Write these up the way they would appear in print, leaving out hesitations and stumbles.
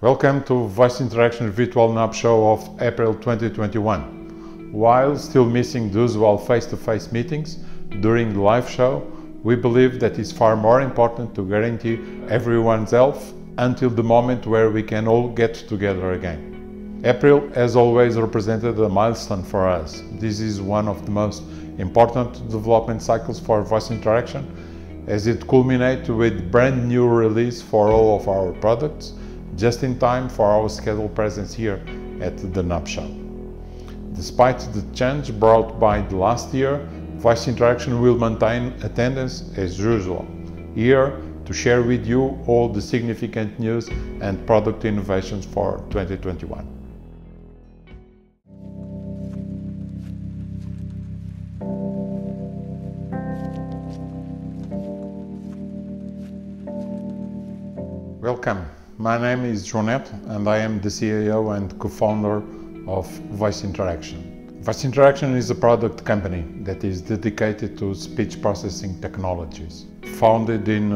Welcome to Voice Interaction virtual NAB show of April 2021. While still missing the usual face-to-face meetings during the live show, we believe that it's far more important to guarantee everyone's health until the moment where we can all get together again. April has always represented a milestone for us. This is one of the most important development cycles for Voice Interaction, as it culminates with brand new release for all of our products, just in time for our scheduled presence here at the NAB show. Despite the change brought by the last year, Voice Interaction will maintain attendance as usual, here to share with you all the significant news and product innovations for 2021. Welcome. My name is Jonet and I am the CEO and co-founder of Voice Interaction. Voice Interaction is a product company that is dedicated to speech processing technologies. Founded in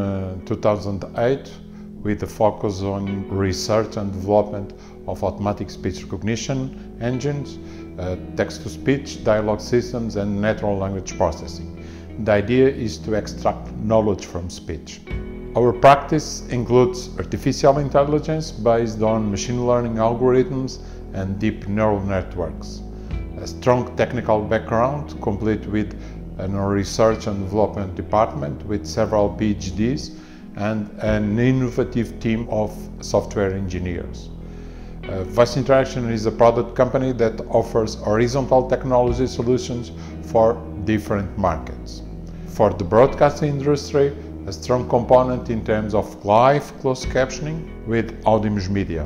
2008 with a focus on research and development of automatic speech recognition engines, text-to-speech, dialogue systems and natural language processing. The idea is to extract knowledge from speech. Our practice includes artificial intelligence based on machine learning algorithms and deep neural networks, a strong technical background complete with a research and development department with several PhDs and an innovative team of software engineers. Voice Interaction is a product company that offers horizontal technology solutions for different markets. For the broadcast industry, a strong component in terms of live closed captioning with Audimus Media.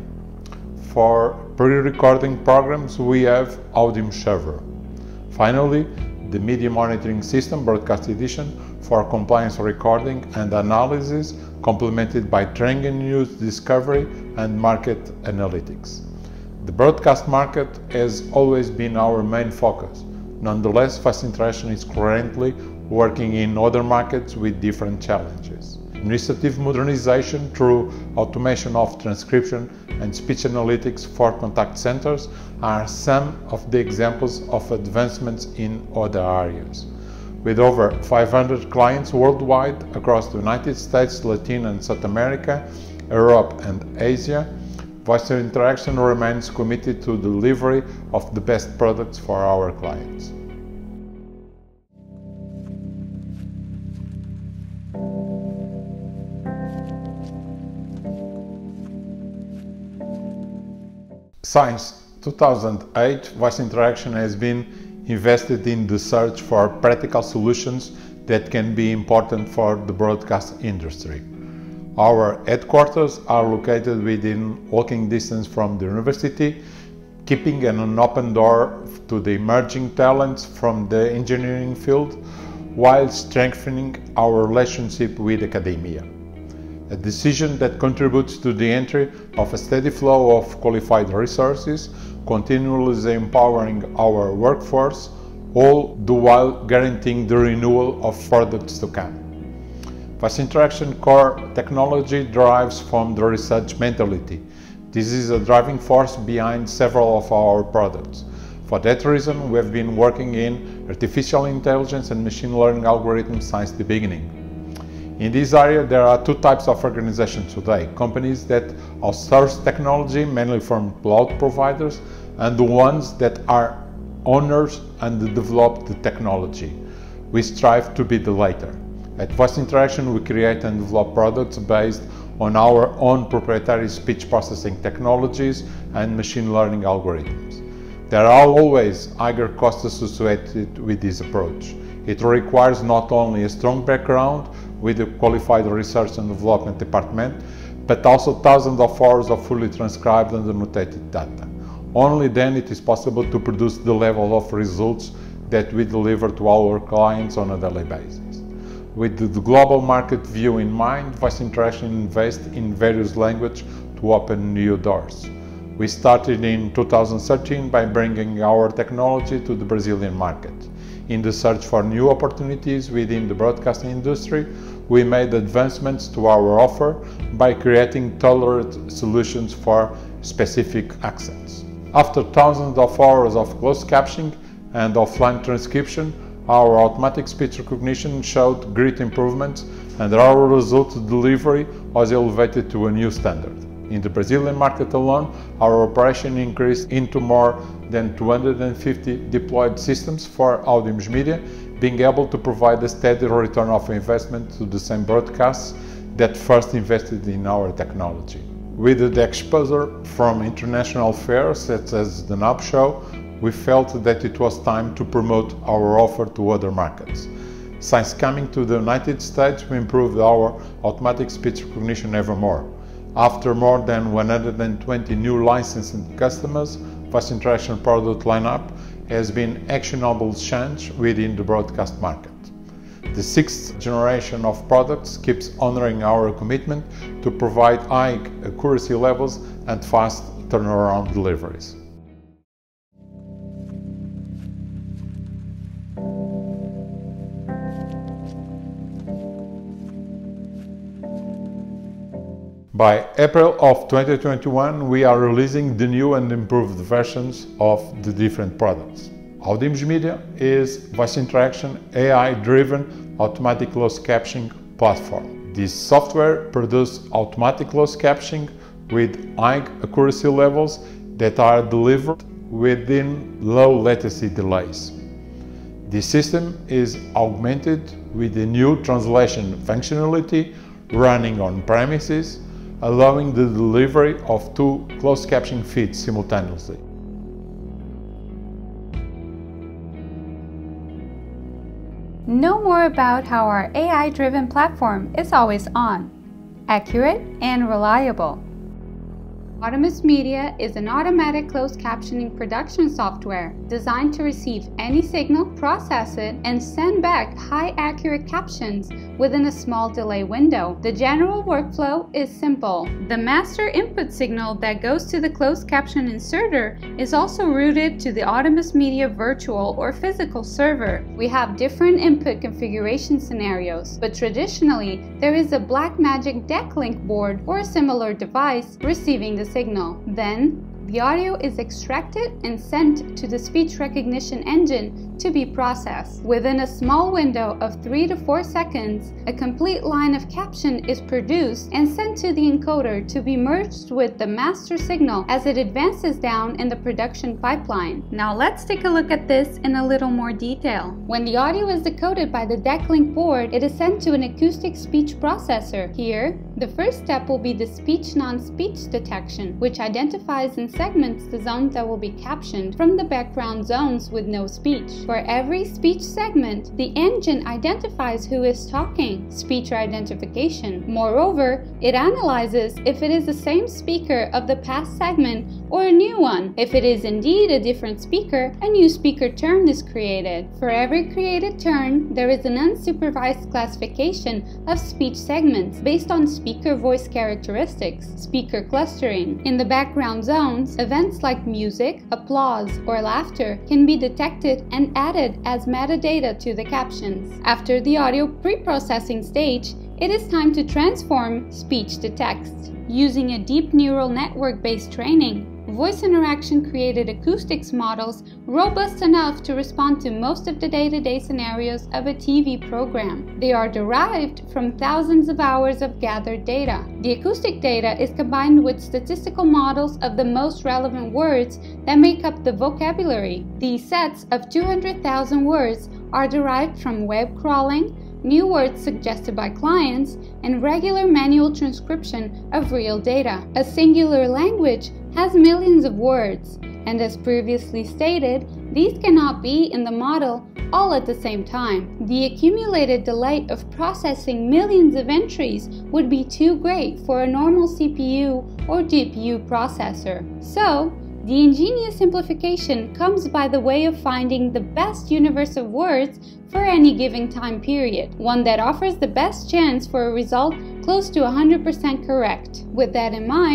For pre-recording programs, we have Audimus Server. Finally, the media monitoring system Broadcast Edition for compliance recording and analysis, complemented by training news discovery and market analytics. The broadcast market has always been our main focus. Nonetheless, Voice Interaction is currently working in other markets with different challenges. Administrative modernization through automation of transcription and speech analytics for contact centers are some of the examples of advancements in other areas. With over 500 clients worldwide across the United States, Latin and South America, Europe and Asia, Voice Interaction remains committed to the delivery of the best products for our clients. Since 2008, Voice Interaction has been invested in the search for practical solutions that can be important for the broadcast industry. Our headquarters are located within walking distance from the university, keeping an open door to the emerging talents from the engineering field while strengthening our relationship with academia. A decision that contributes to the entry of a steady flow of qualified resources, continually empowering our workforce, all the while guaranteeing the renewal of products to come. Voice Interaction core technology derives from the research mentality. This is a driving force behind several of our products. For that reason, we have been working in artificial intelligence and machine learning algorithms since the beginning. In this area, there are two types of organizations today: companies that outsource technology, mainly from cloud providers, and the ones that are owners and develop the technology. We strive to be the latter. At Voice Interaction, we create and develop products based on our own proprietary speech processing technologies and machine learning algorithms. There are always higher costs associated with this approach. It requires not only a strong background with a qualified research and development department, but also thousands of hours of fully transcribed and annotated data. Only then it is possible to produce the level of results that we deliver to our clients on a daily basis. With the global market view in mind, Voice Interaction invests in various languages to open new doors. We started in 2013 by bringing our technology to the Brazilian market. in the search for new opportunities within the broadcasting industry, we made advancements to our offer by creating tailored solutions for specific accents. After thousands of hours of closed captioning and offline transcription, our automatic speech recognition showed great improvements and our result delivery was elevated to a new standard. In the Brazilian market alone, our operation increased into more than 250 deployed systems for Audimos Media, being able to provide a steady return of investment to the same broadcasts that first invested in our technology. With the exposure from international fairs such as the NAB show, we felt that it was time to promote our offer to other markets. Since coming to the United States, we improved our automatic speech recognition ever more. After more than 120 new licensed customers, VoiceInteraction's product lineup has been actionable change within the broadcast market. The 6th generation of products keeps honoring our commitment to provide high accuracy levels and fast turnaround deliveries. By April of 2021, we are releasing the new and improved versions of the different products. Audimos Media is VoiceInteraction AI-driven automatic closed captioning platform. This software produces automatic closed captioning with high accuracy levels that are delivered within low latency delays. This system is augmented with a new translation functionality running on premises, allowing the delivery of 2 closed captioning feeds simultaneously. Know more about how our AI-driven platform is always on, accurate and reliable. Audimos Media is an automatic closed captioning production software designed to receive any signal, process it, and send back high accurate captions within a small delay window. The general workflow is simple. The master input signal that goes to the closed caption inserter is also routed to the Audimos Media virtual or physical server. We have different input configuration scenarios, but traditionally there is a Blackmagic deck link board or a similar device receiving the signal. Then, the audio is extracted and sent to the speech recognition engine to be processed. Within a small window of 3 to 4 seconds, a complete line of caption is produced and sent to the encoder to be merged with the master signal as it advances down in the production pipeline. Now let's take a look at this in a little more detail. When the audio is decoded by the deck link board, it is sent to an acoustic speech processor. Here, the first step will be the speech non-speech detection, which identifies and segments the zones that will be captioned from the background zones with no speech. For every speech segment, the engine identifies who is talking, speech identification. Moreover, it analyzes if it is the same speaker of the past segment or a new one. If it is indeed a different speaker, a new speaker turn is created. For every created turn, there is an unsupervised classification of speech segments based on speaker voice characteristics, speaker clustering. In the background zones, events like music, applause, or laughter can be detected and added as metadata to the captions. After the audio pre-processing stage, it is time to transform speech to text. Using a deep neural network-based training, VoiceInteraction created acoustics models robust enough to respond to most of the day-to-day scenarios of a TV program. They are derived from thousands of hours of gathered data. The acoustic data is combined with statistical models of the most relevant words that make up the vocabulary. These sets of 200,000 words are derived from web crawling, new words suggested by clients, and regular manual transcription of real data. A singular language has millions of words, and as previously stated, these cannot be in the model all at the same time. The accumulated delay of processing millions of entries would be too great for a normal CPU or GPU processor. So, the ingenious simplification comes by the way of finding the best universe of words for any given time period, one that offers the best chance for a result close to 100% correct. With that in mind,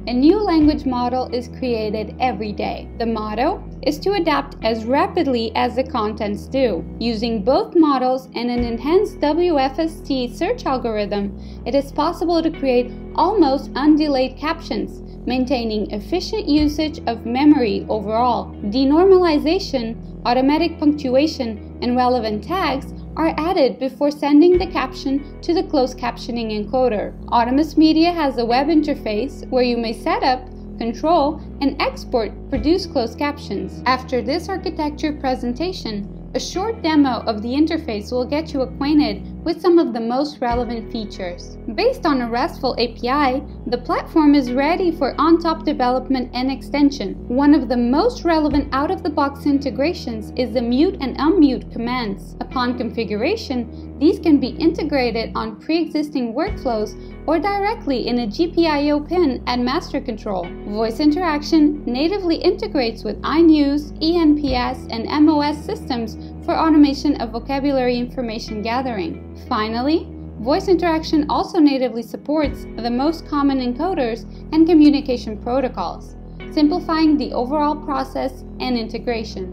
A new language model is created every day. The motto is to adapt as rapidly as the contents do. Using both models and an enhanced WFST search algorithm, it is possible to create almost undelayed captions, maintaining efficient usage of memory overall. Denormalization, automatic punctuation, and relevant tags are added before sending the caption to the closed captioning encoder. Autonomous Media has a web interface where you may set up, control, and export produced closed captions. After this architecture presentation, a short demo of the interface will get you acquainted with some of the most relevant features. Based on a RESTful API, the platform is ready for on-top development and extension. One of the most relevant out-of-the-box integrations is the mute and unmute commands. Upon configuration, these can be integrated on pre-existing workflows or directly in a GPIO pin at master control. Voice Interaction natively integrates with iNews, eNPS, and MOS systems for automation of vocabulary information gathering. Finally, Voice Interaction also natively supports the most common encoders and communication protocols, simplifying the overall process and integration.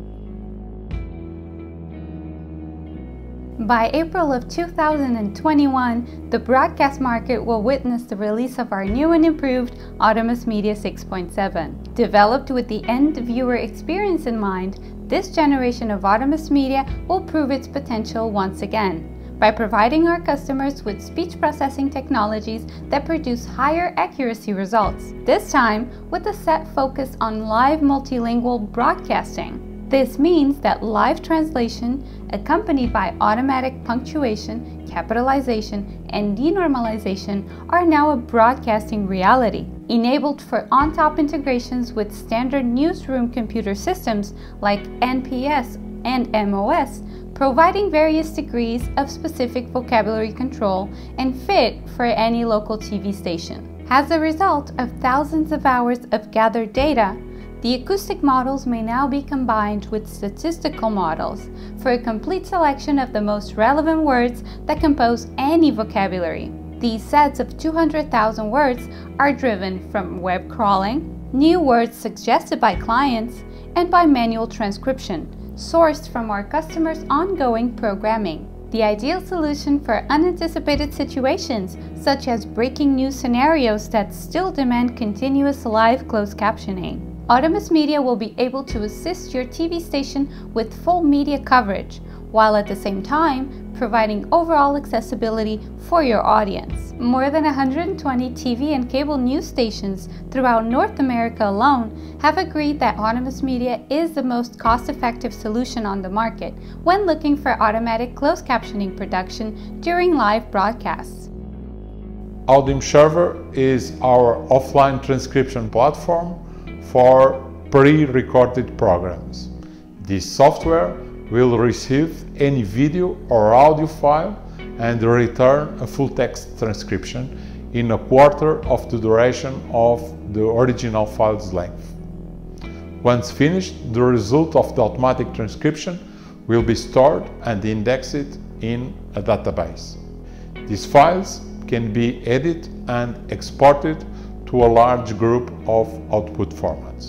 By April of 2021, the broadcast market will witness the release of our new and improved Autonomous Media 6.7. Developed with the end viewer experience in mind, this generation of Autonomous Media will prove its potential once again by providing our customers with speech processing technologies that produce higher accuracy results, this time with a set focus on live multilingual broadcasting. This means that live translation, accompanied by automatic punctuation, capitalization, and denormalization, are now a broadcasting reality, enabled for on-top integrations with standard newsroom computer systems like NPS and MOS, providing various degrees of specific vocabulary control and fit for any local TV station. As a result of thousands of hours of gathered data, the acoustic models may now be combined with statistical models for a complete selection of the most relevant words that compose any vocabulary. These sets of 200,000 words are driven from web crawling, new words suggested by clients, and by manual transcription, sourced from our customers' ongoing programming. The ideal solution for unanticipated situations, such as breaking news scenarios that still demand continuous live closed captioning. Autonomous Media will be able to assist your TV station with full media coverage, while at the same time providing overall accessibility for your audience. More than 120 TV and cable news stations throughout North America alone have agreed that Autonomous Media is the most cost-effective solution on the market when looking for automatic closed captioning production during live broadcasts. Audim Server is our offline transcription platform for pre-recorded programs. This software will receive any video or audio file and return a full text transcription in a quarter of the duration of the original file's length. Once finished, the result of the automatic transcription will be stored and indexed in a database. These files can be edited and exported to a large group of output formats.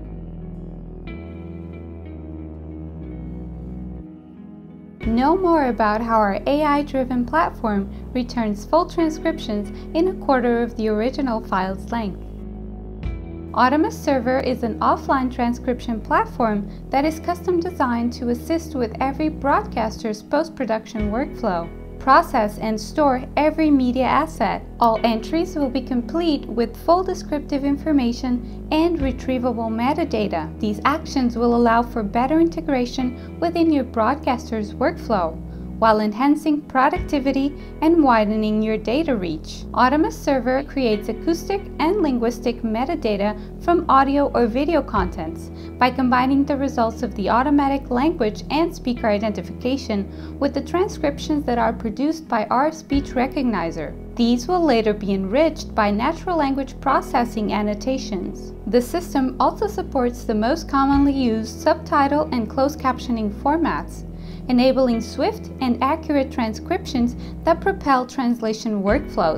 Know more about how our AI-driven platform returns full transcriptions in a quarter of the original file's length. Autonomous Server is an offline transcription platform that is custom designed to assist with every broadcaster's post-production workflow. Process and store every media asset. All entries will be complete with full descriptive information and retrievable metadata. These actions will allow for better integration within your broadcaster's workflow, while enhancing productivity and widening your data reach. Autonomous Server creates acoustic and linguistic metadata from audio or video contents by combining the results of the automatic language and speaker identification with the transcriptions that are produced by our speech recognizer. These will later be enriched by natural language processing annotations. The system also supports the most commonly used subtitle and closed captioning formats, enabling swift and accurate transcriptions that propel translation workflows.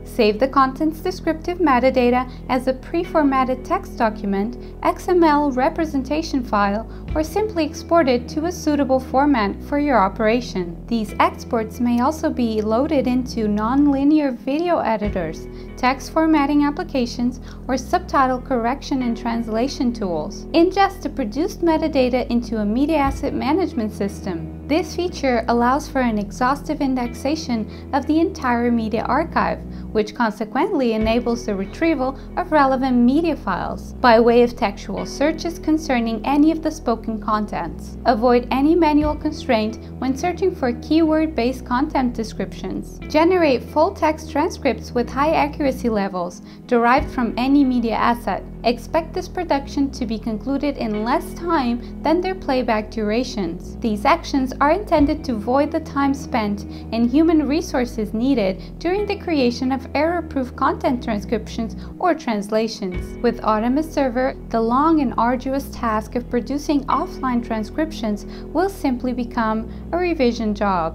Save the content's descriptive metadata as a pre-formatted text document, XML representation file, or simply export it to a suitable format for your operation. These exports may also be loaded into non-linear video editors, text formatting applications, or subtitle correction and translation tools. Ingest the produced metadata into a media asset management system. This feature allows for an exhaustive indexation of the entire media archive, which consequently enables the retrieval of relevant media files by way of textual searches concerning any of the spoken contents. Avoid any manual constraint when searching for keyword-based content descriptions. Generate full-text transcripts with high accuracy levels derived from any media asset. Expect this production to be concluded in less time than their playback durations. These actions are intended to void the time spent and human resources needed during the creation of error-proof content transcriptions or translations. With Autonomous Server, the long and arduous task of producing offline transcriptions will simply become a revision job.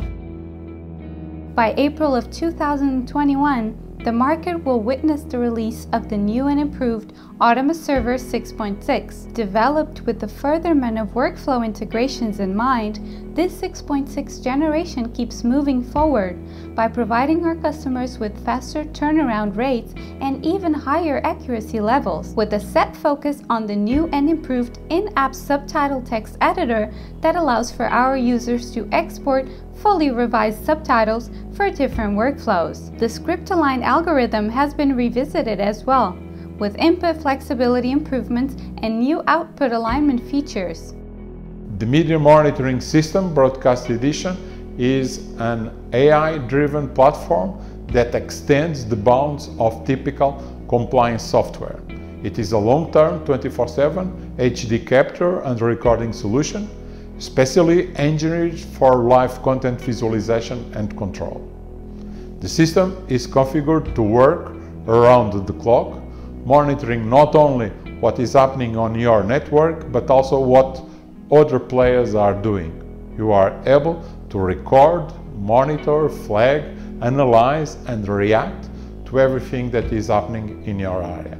By April of 2021, the market will witness the release of the new and improved Autonomous Server 6.6. Developed with the furtherment of workflow integrations in mind, this 6.6 generation keeps moving forward by providing our customers with faster turnaround rates and even higher accuracy levels, with a set focus on the new and improved in-app subtitle text editor that allows for our users to export fully revised subtitles for different workflows. The script-aligned algorithm has been revisited as well, with input flexibility improvements and new output alignment features. The Media Monitoring System Broadcast Edition is an AI-driven platform that extends the bounds of typical compliance software. It is a long-term 24/7 HD capture and recording solution, specially engineered for live content visualization and control. The system is configured to work around the clock, monitoring not only what is happening on your network, but also what other players are doing. You are able to record, monitor, flag, analyze, and react to everything that is happening in your area.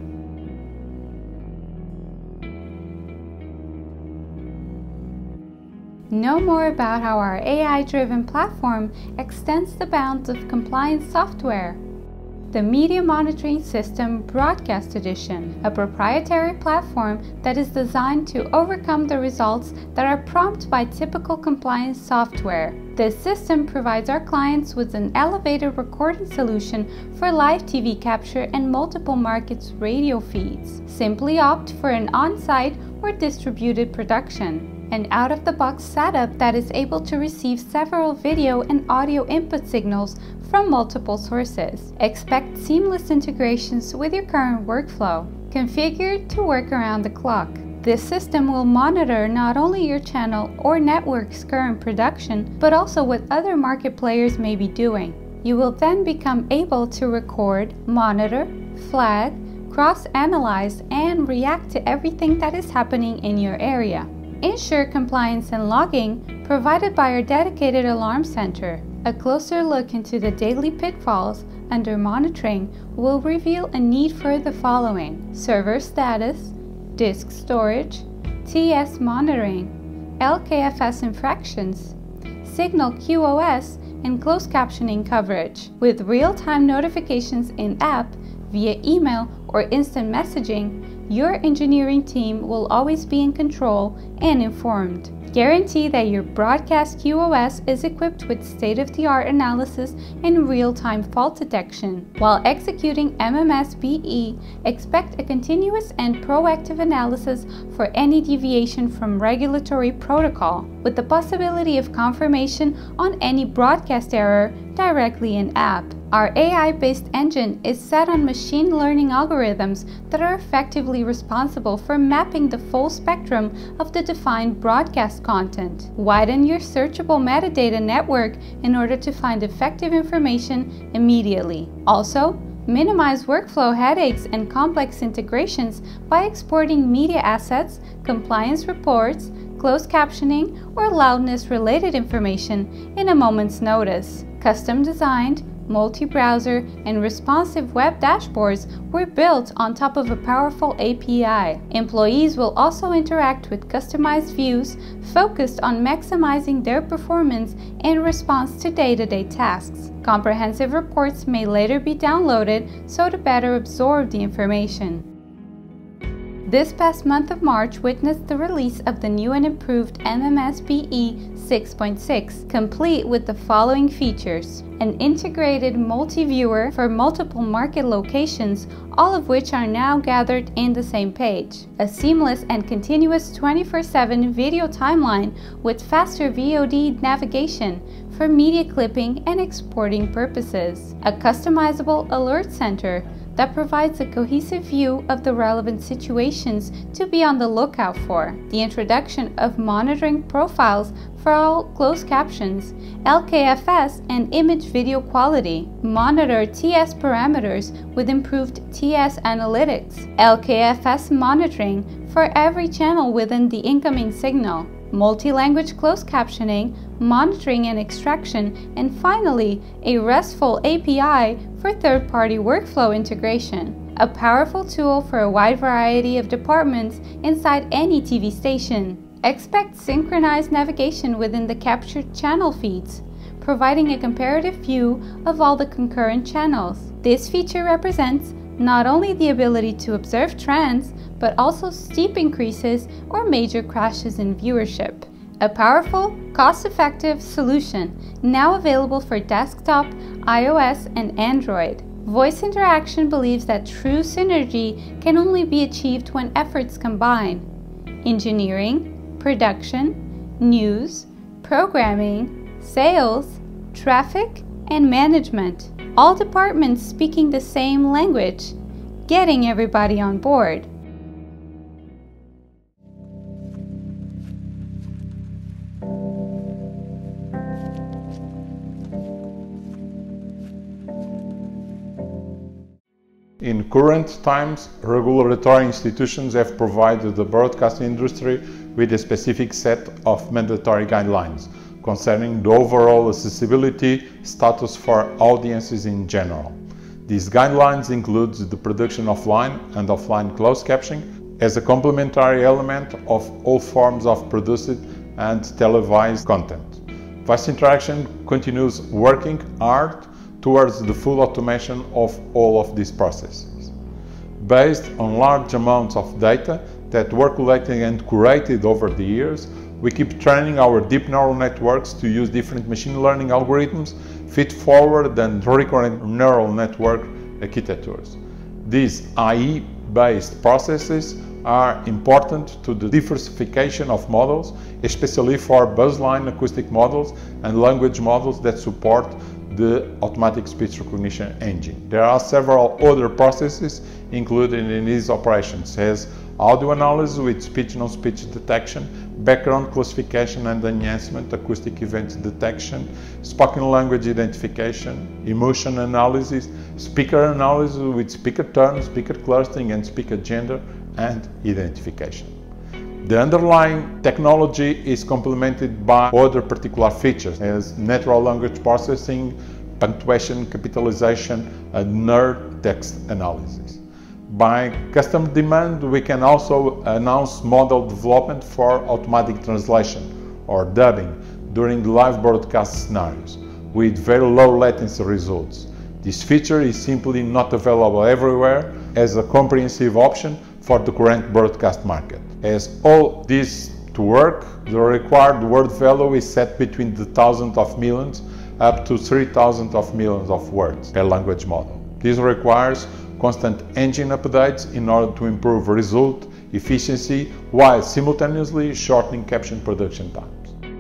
Know more about how our AI-driven platform extends the bounds of compliance software. The Media Monitoring System Broadcast Edition, a proprietary platform that is designed to overcome the results that are prompted by typical compliance software. This system provides our clients with an elevated recording solution for live TV capture and multiple markets radio feeds. Simply opt for an on-site or distributed production. An out-of-the-box setup that is able to receive several video and audio input signals from multiple sources. Expect seamless integrations with your current workflow. Configured to work around the clock. This system will monitor not only your channel or network's current production, but also what other market players may be doing. You will then become able to record, monitor, flag, cross-analyze, and react to everything that is happening in your area. Ensure compliance and logging provided by our dedicated alarm center. A closer look into the daily pitfalls under monitoring will reveal a need for the following: server status, disk storage, TS monitoring, LKFS infractions, signal QoS, and closed captioning coverage. With real-time notifications in-app, via email or instant messaging, your engineering team will always be in control and informed. Guarantee that your broadcast QoS is equipped with state-of-the-art analysis and real-time fault detection. While executing MMS-BE, expect a continuous and proactive analysis for any deviation from regulatory protocol, with the possibility of confirmation on any broadcast error directly in-app. Our AI-based engine is set on machine learning algorithms that are effectively responsible for mapping the full spectrum of the defined broadcast content. Widen your searchable metadata network in order to find effective information immediately. Also, minimize workflow headaches and complex integrations by exporting media assets, compliance reports, closed captioning, or loudness-related information in a moment's notice. Custom designed, multi-browser, and responsive web dashboards were built on top of a powerful API. Employees will also interact with customized views focused on maximizing their performance in response to day-to-day tasks. Comprehensive reports may later be downloaded so to better absorb the information. This past month of March witnessed the release of the new and improved MMSBE 6.6, complete with the following features: an integrated multi-viewer for multiple market locations, all of which are now gathered in the same page, a seamless and continuous 24/7 video timeline with faster VOD navigation for media clipping and exporting purposes, a customizable alert center that provides a cohesive view of the relevant situations to be on the lookout for, the introduction of monitoring profiles for all closed captions, LKFS and image video quality, monitor TS parameters with improved TS analytics, LKFS monitoring for every channel within the incoming signal, multi-language closed captioning, monitoring and extraction, and finally, a RESTful API for third-party workflow integration, a powerful tool for a wide variety of departments inside any TV station. Expect synchronized navigation within the captured channel feeds, providing a comparative view of all the concurrent channels. This feature represents not only the ability to observe trends, but also steep increases or major crashes in viewership. A powerful, cost-effective solution now available for desktop, iOS, and Android. Voice Interaction believes that true synergy can only be achieved when efforts combine engineering, production, news, programming, sales, traffic, and management. All departments speaking the same language, getting everybody on board. In current times, regulatory institutions have provided the broadcast industry with a specific set of mandatory guidelines concerning the overall accessibility status for audiences in general. These guidelines include the production of line and offline closed captioning as a complementary element of all forms of produced and televised content. Voice Interaction continues working hard towards the full automation of all of these processes. Based on large amounts of data that were collected and curated over the years, we keep training our deep neural networks to use different machine learning algorithms, feed-forward and recurrent neural network architectures. These AI-based processes are important to the diversification of models, especially for baseline acoustic models and language models that support the automatic speech recognition engine. There are several other processes included in these operations, as audio analysis with speech-non-speech detection, background classification and enhancement, acoustic event detection, spoken language identification, emotion analysis, speaker analysis with speaker turn, speaker clustering, and speaker gender and identification. The underlying technology is complemented by other particular features as natural language processing, punctuation, capitalization, and NERD text analysis. By customer demand, we can also announce model development for automatic translation or dubbing during live broadcast scenarios with very low latency results. This feature is simply not available everywhere as a comprehensive option for the current broadcast market. As all this to work, the required word value is set between the thousands of millions up to 3,000 of millions of words per language model. This requires constant engine updates in order to improve result efficiency while simultaneously shortening caption production times.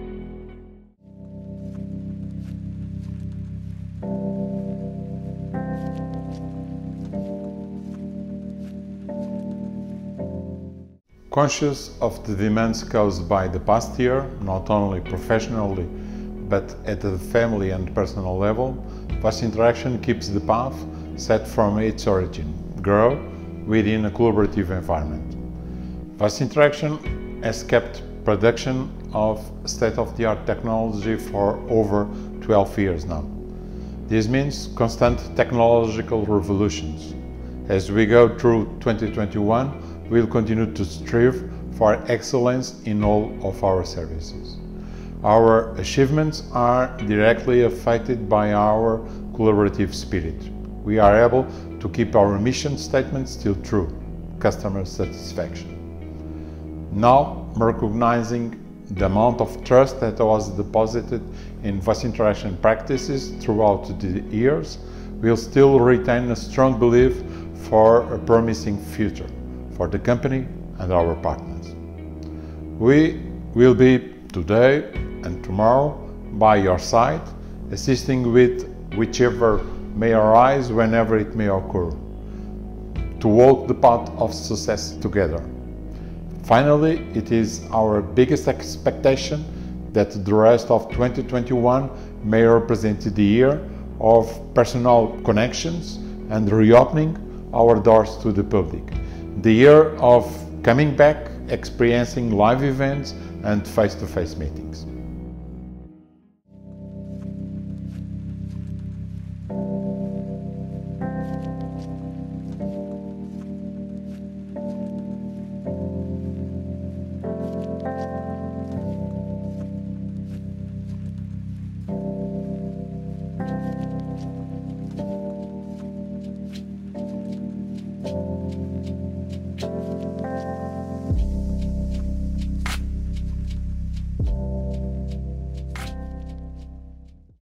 Conscious of the demands caused by the past year, not only professionally, but at the family and personal level, Voice Interaction keeps the path set from its origin, grow within a collaborative environment. Voice Interaction has kept production of state-of-the-art technology for over 12 years now. This means constant technological revolutions. As we go through 2021, we'll continue to strive for excellence in all of our services. Our achievements are directly affected by our collaborative spirit. We are able to keep our mission statement still true: customer satisfaction. Now, recognizing the amount of trust that was deposited in voice interaction practices throughout the years, we'll still retain a strong belief for a promising future for the company and our partners. We will be today and tomorrow by your side, assisting with whichever may arise whenever it may occur, to walk the path of success together. Finally, it is our biggest expectation that the rest of 2021 may represent the year of personal connections and reopening our doors to the public, the year of coming back, experiencing live events and face-to-face meetings.